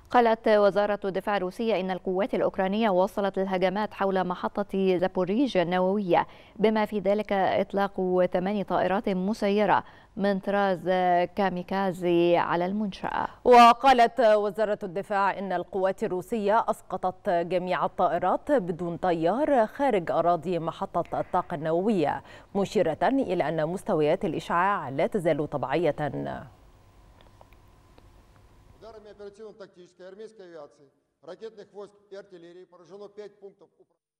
قالت وزارة الدفاع الروسية إن القوات الأوكرانية واصلت الهجمات حول محطة زابوريجيا النووية، بما في ذلك إطلاق 8 طائرات مسيرة من طراز كاميكازي على المنشأة. وقالت وزارة الدفاع إن القوات الروسية أسقطت جميع الطائرات بدون طيار خارج أراضي محطة الطاقة النووية، مشيرة إلى أن مستويات الإشعاع لا تزال طبيعية. Ударами оперативно-тактической армейской авиации, ракетных войск и артиллерии поражено 5 пунктов.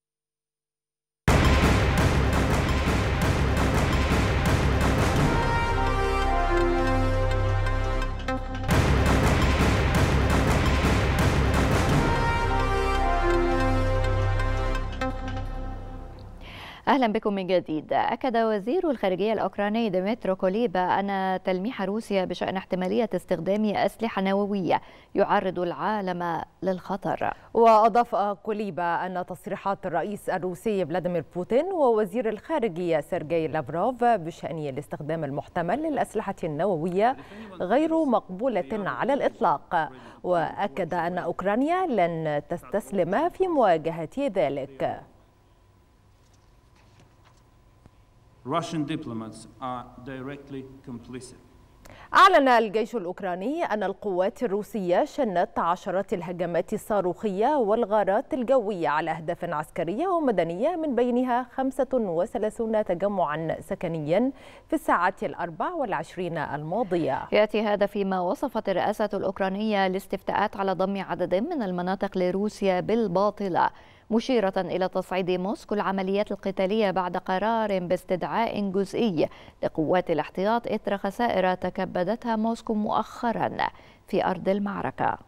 أهلا بكم من جديد. أكد وزير الخارجية الأوكراني ديمترو كوليبا أن تلميح روسيا بشأن احتمالية استخدام أسلحة نووية يعرض العالم للخطر. وأضاف كوليبا أن تصريحات الرئيس الروسي فلاديمير بوتين ووزير الخارجية سيرجي لافروف بشأن الاستخدام المحتمل للأسلحة النووية غير مقبولة على الإطلاق، وأكد أن أوكرانيا لن تستسلم في مواجهة ذلك. Russian diplomats are directly complicit. أعلن الجيش الأوكراني أن القوات الروسية شنت عشرات الهجمات الصاروخية والغارات الجوية على أهداف عسكرية ومدنية، من بينها 35 تجمعا سكنيا في الساعات 24 الماضية. يأتي هذا فيما وصفت الرئاسة الأوكرانية الاستفتاءات على ضم عدد من المناطق لروسيا بالباطلة، مشيرة إلى تصعيد موسكو العمليات القتالية بعد قرار باستدعاء جزئي لقوات الاحتياط إثر خسائر تكبدتها موسكو مؤخرا في أرض المعركة.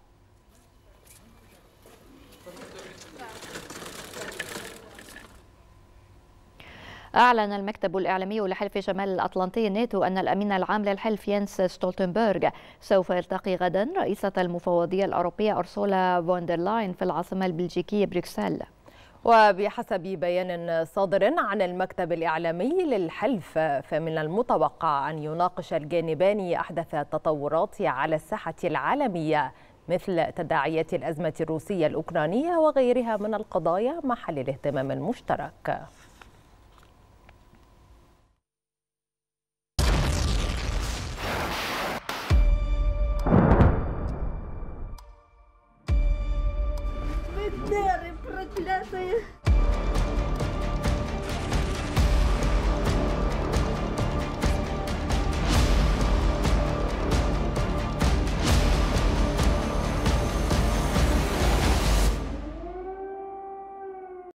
أعلن المكتب الإعلامي لحلف شمال الأطلنطي ناتو أن الأمين العام للحلف يانس ستولتنبرغ سوف يلتقي غدا رئيسة المفوضية الأوروبية أرسولا فوندرلاين في العاصمة البلجيكية بروكسل. وبحسب بيان صادر عن المكتب الإعلامي للحلف، فمن المتوقع أن يناقش الجانبان أحدث التطورات على الساحة العالمية، مثل تداعيات الأزمة الروسية الأوكرانية وغيرها من القضايا محل الاهتمام المشترك. Проклятая!